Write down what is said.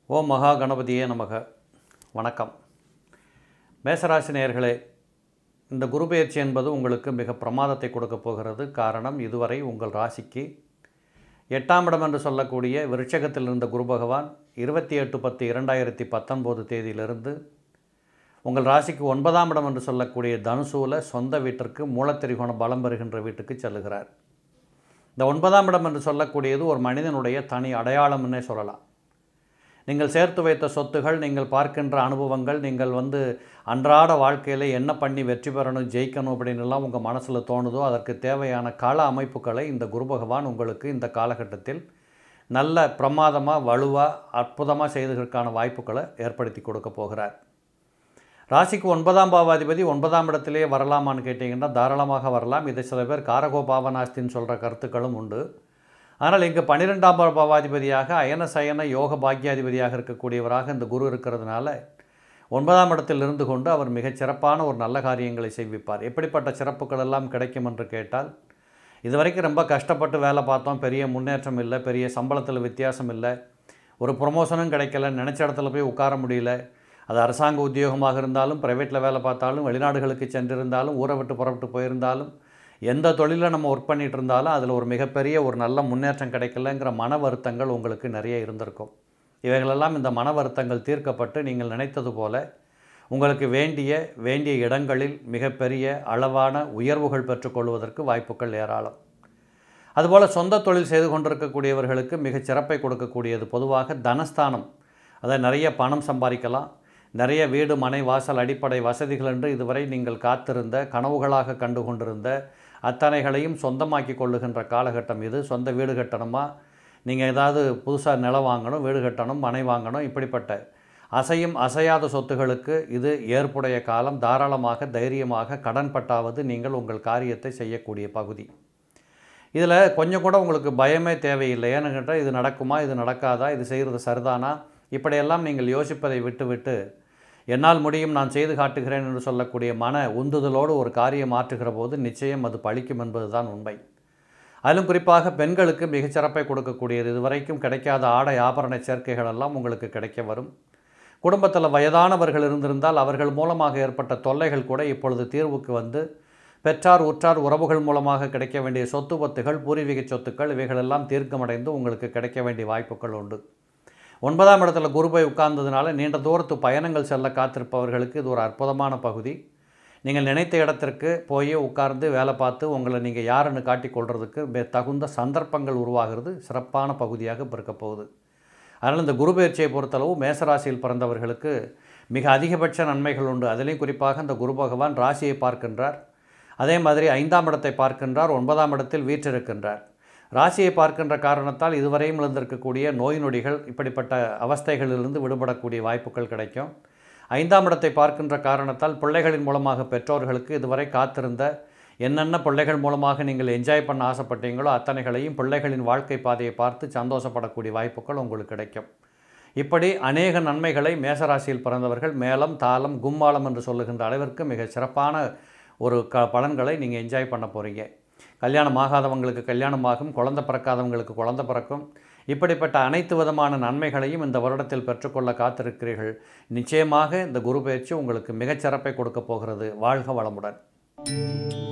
ஓம் மகா கணபதியே நமக. வணக்கம். மேசராசி நேயர்களே, இந்த குரு பெயர்ச்சி என்பது உங்களுக்கு மிக பிரமாதத்தை கொடுக்க போகிறது. காரணம், இதுவரை உங்கள் ராசிக்கு 8ஆம் இடம் என்று சொல்லக்கூடிய விருட்சகத்தில் இருந்த குரு பகவான் 28/10/2019 தேதியிலிருந்து உங்கள் ராசிக்கு 9ஆம் இடம் என்று சொல்லக்கூடிய தனுசூல சொந்த வீட்டிற்கு மூலத்திரிகோண பலம் பெறுகின்ற வீட்டுக்கு செல்லுகிறார். இந்த 9ஆம் இடம் என்று சொல்லக்கூடியது ஒரு மனிதனுடைய தனி அடையாளம்னே சொல்லலாம். நீங்கள் சேர்த்து வைத்த சொத்துகள், நீங்கள் பார்க்கின்ற அனுபவங்கள், நீங்கள் அன்றாட வாழ்க்கையில் என்ன பண்ணி வெற்றி பெறணும், ஜெயிக்கணும் அப்படின்னுலாம் உங்கள் மனசில் தோணுதோ அதற்கு தேவையான கள அமைப்புகளை இந்த குரு பகவான் உங்களுக்கு இந்த காலகட்டத்தில் நல்ல பிரமாதமாக, வலுவாக, அற்புதமாக செய்வதற்கான வாய்ப்புகளை ஏற்படுத்தி கொடுக்க போகிறார். ராசிக்கு 9ஆம் பாவாதிபதி 9ஆம் இடத்திலே வரலாமான்னு கேட்டிங்கன்னா தாராளமாக வரலாம். இதை சில பேர் காரகோ பாவனாஸ்தின்னு சொல்கிற கருத்துக்களும் உண்டு. ஆனால் இங்கு 12ஆம் பாவாதிபதியாக அயன சயன யோக பாக்கியாதிபதியாக இருக்கக்கூடியவராக இந்த குரு இருக்கிறதுனால 9ஆம் இடத்தில் இருந்து கொண்டு அவர் மிகச்சிறப்பான ஒரு நல்ல காரியங்களை செய்விப்பார். எப்படிப்பட்ட சிறப்புகள் எல்லாம் கிடைக்கும் என்று கேட்டால், இதுவரைக்கும் ரொம்ப கஷ்டப்பட்டு வேலை பார்த்தோம், பெரிய முன்னேற்றம் இல்லை, பெரிய சம்பளத்தில் வித்தியாசம் இல்லை, ஒரு ப்ரொமோஷனும் கிடைக்கல, நினச்ச இடத்துல போய் உட்கார முடியல, அது அரசாங்க உத்தியோகமாக இருந்தாலும், ப்ரைவேட்டில் வேலை பார்த்தாலும், வெளிநாடுகளுக்கு சென்றிருந்தாலும், ஊரை விட்டு புறப்பட்டு போயிருந்தாலும், எந்த தொழிலில் நம்ம ஒர்க் பண்ணிகிட்டு இருந்தாலும் அதில் ஒரு மிகப்பெரிய ஒரு நல்ல முன்னேற்றம் கிடைக்கலங்கிற மன வருத்தங்கள் உங்களுக்கு நிறைய இருந்திருக்கும். இவைகளெல்லாம் இந்த மன வருத்தங்கள் தீர்க்கப்பட்டு நீங்கள் நினைத்தது போல உங்களுக்கு வேண்டிய இடங்களில் மிகப்பெரிய அளவான உயர்வுகள் பெற்றுக்கொள்வதற்கு வாய்ப்புகள் ஏராளம். அதுபோல் சொந்த தொழில் செய்து கொண்டிருக்கக்கூடியவர்களுக்கு மிகச் சிறப்பை கொடுக்கக்கூடியது பொதுவாக தனஸ்தானம். அதை நிறைய பணம் சம்பாதிக்கலாம், நிறைய வீடு மனை வாசல் அடிப்படை வசதிகள் என்று இதுவரை நீங்கள் காத்திருந்த, கனவுகளாக கண்டு கொண்டிருந்த அத்தனைகளையும் சொந்தமாக்கி கொள்ளுகின்ற காலகட்டம் இது. சொந்த வீடு கட்டணுமா, நீங்கள் ஏதாவது புதுசாக நிலம் வாங்கணும், வீடு கட்டணும், மனை வாங்கணும், இப்படிப்பட்ட அசையும் அசையாத சொத்துகளுக்கு இது ஏற்புடைய காலம். தாராளமாக தைரியமாக கடன் பட்டாவது நீங்கள் உங்கள் காரியத்தை செய்யக்கூடிய பகுதி. இதில் கொஞ்சம் கூட உங்களுக்கு பயமே தேவையில்லை. ஏன்னு கேட்டால், இது நடக்குமா, இது நடக்காதா, இது செய்கிறது சரிதானா, இப்படியெல்லாம் நீங்கள் யோசிப்பதை விட்டுவிட்டு என்னால் முடியும், நான் செய்து காட்டுகிறேன் என்று சொல்லக்கூடிய மன உந்துதலோடு ஒரு காரியம் ஆற்றுகிற போது நிச்சயம் அது பலிக்கும் என்பது தான் உண்மை. அதிலும் குறிப்பாக பெண்களுக்கு மிகச்சிறப்பை கொடுக்கக்கூடியது. இதுவரைக்கும் கிடைக்காத ஆடை ஆபரண சேர்க்கைகள் எல்லாம் உங்களுக்கு கிடைக்க வரும். குடும்பத்தில் வயதானவர்கள் இருந்திருந்தால் அவர்கள் மூலமாக ஏற்பட்ட தொல்லைகள் கூட இப்பொழுது தீர்வுக்கு பெற்றார் உற்றார் உறவுகள் மூலமாக கிடைக்க வேண்டிய சொத்து பத்துகள், பூர்வீக சொத்துக்கள், இவைகளெல்லாம் தீர்க்கமடைந்து உங்களுக்கு கிடைக்க வேண்டிய வாய்ப்புகள் உண்டு. 9ஆம் இடத்துல குரு போய் உட்கார்ந்ததுனால நீண்ட தூரத்து பயணங்கள் செல்ல காத்திருப்பவர்களுக்கு இது ஒரு அற்புதமான பகுதி. நீங்கள் நினைத்த இடத்திற்கு போய் உட்கார்ந்து வேலை பார்த்து உங்களை நீங்கள் யாருன்னு காட்டிக்கொள்கிறதுக்கு தகுந்த சந்தர்ப்பங்கள் உருவாகிறது சிறப்பான பகுதியாக இருக்க போகுது. அதனால் இந்த குரு பயிற்சியை பொறுத்தளவு மேசராசியில் பிறந்தவர்களுக்கு மிக அதிகபட்ச நன்மைகள் உண்டு. அதிலையும் குறிப்பாக இந்த குரு பகவான் ராசியை பார்க்கின்றார், அதே மாதிரி 5ஆம் இடத்தை பார்க்கின்றார், 9ஆம் இடத்தில் வீற்றிருக்கின்றார். ராசியை பார்க்கின்ற காரணத்தால் இதுவரையும் இருந்திருக்கக்கூடிய நோய் நொடிகள், இப்படிப்பட்ட அவஸ்தைகளிலிருந்து விடுபடக்கூடிய வாய்ப்புகள் கிடைக்கும். 5ஆம் இடத்தை பார்க்கின்ற காரணத்தால் பிள்ளைகளின் மூலமாக பெற்றோர்களுக்கு இதுவரை காத்திருந்த என்னென்ன பிள்ளைகள் மூலமாக நீங்கள் என்ஜாய் பண்ண ஆசைப்பட்டீங்களோ அத்தனைகளையும் பிள்ளைகளின் வாழ்க்கை பாதையை பார்த்து சந்தோஷப்படக்கூடிய வாய்ப்புகள் உங்களுக்கு கிடைக்கும். இப்படி அநேக நன்மைகளை மேசராசியில் பிறந்தவர்கள் மேளம் தாளம் கும்மாளம் என்று சொல்லுகின்ற அளவிற்கு மிக சிறப்பான ஒரு பலன்களை நீங்கள் என்ஜாய் பண்ண போகிறீங்க. கல்யாணம் ஆகாதவங்களுக்கு கல்யாணமாகும், குழந்தை பிறக்காதவங்களுக்கு குழந்தை பிறக்கும். இப்படிப்பட்ட அனைத்து விதமான நன்மைகளையும் இந்த வருடத்தில் பெற்றுக்கொள்ள காத்திருக்கிறீர்கள். நிச்சயமாக இந்த குரு பயிற்சி உங்களுக்கு மிகச்சிறப்பை கொடுக்க போகிறது. வாழ்க வளமுடன்.